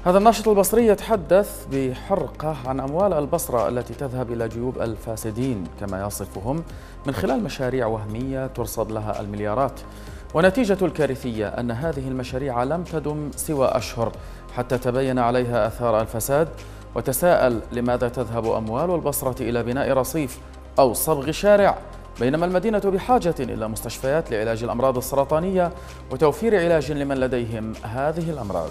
هذا الناشط البصري يتحدث بحرقة عن أموال البصرة التي تذهب إلى جيوب الفاسدين كما يصفهم من خلال مشاريع وهمية ترصد لها المليارات. ونتيجة الكارثية أن هذه المشاريع لم تدم سوى أشهر حتى تبين عليها آثار الفساد. وتساءل لماذا تذهب أموال البصرة إلى بناء رصيف أو صبغ شارع بينما المدينة بحاجة إلى مستشفيات لعلاج الأمراض السرطانية وتوفير علاج لمن لديهم هذه الأمراض.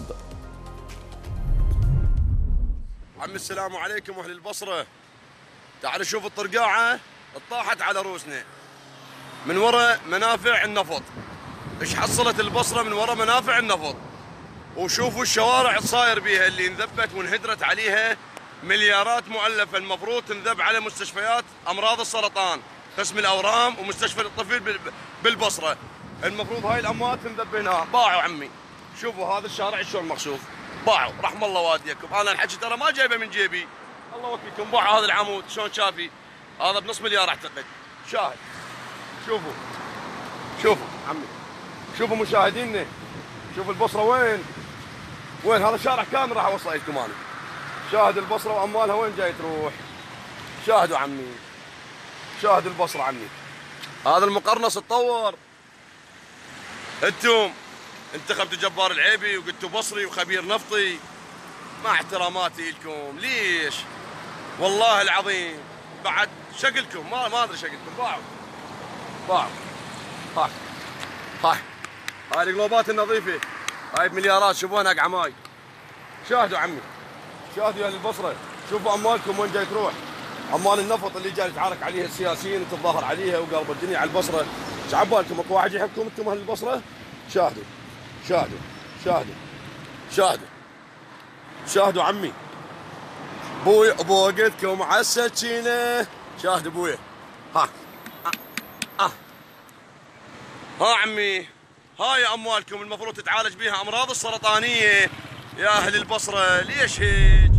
عم السلام عليكم أهل البصرة. تعالوا شوف الطرقاعة طاحت على روسنا من وراء منافع النفط. ايش حصلت البصرة من وراء منافع النفط؟ وشوفوا الشوارع صاير بيها اللي انذبت وانهدرت عليها مليارات مؤلفة. المفروض تنذب على مستشفيات أمراض السرطان، قسم الأورام ومستشفى الطفل بالبصرة. المفروض هاي الأموال تنذب هنا. باعوا عمي، شوفوا هذا الشارع شلون مخسوف. باعوا رحم الله والديكم. انا الحكي ترى ما جايبه من جيبي، الله وكيلكم. باعوا هذا العمود شلون شافي، هذا بنص مليار اعتقد. شاهد شوفوا شوفوا عمي، شوفوا مشاهدينا، شوفوا البصره وين هذا الشارع كامل راح اوصل لكم انا. شاهد البصره واموالها وين جاي تروح. شاهدوا عمي، شاهد البصره عمي. هذا المقرنص تطور. انتخبتوا جبار العيبي وقلتوا بصري وخبير نفطي. مع احتراماتي لكم ليش؟ والله العظيم بعد شكلكم ما ادري شكلكم. باعوا هاي القلوبات النظيفه هاي بمليارات. شوفوا هناك عماي. شاهدوا عمي، شاهدوا يا اهل البصره، شوفوا اموالكم وين جاي تروح. اموال النفط اللي جاي يتعارك عليها السياسيين وتتظاهر عليها وقلب الدنيا على البصره. ايش عبالكم اكو واحد يحكم انتم اهل البصره؟ شاهدوا عمي. بوقتكم على السكينه. شاهدوا ابويا. ها عمي، هاي اموالكم المفروض تتعالج بها امراض السرطانيه يا اهل البصره. ليش هيك؟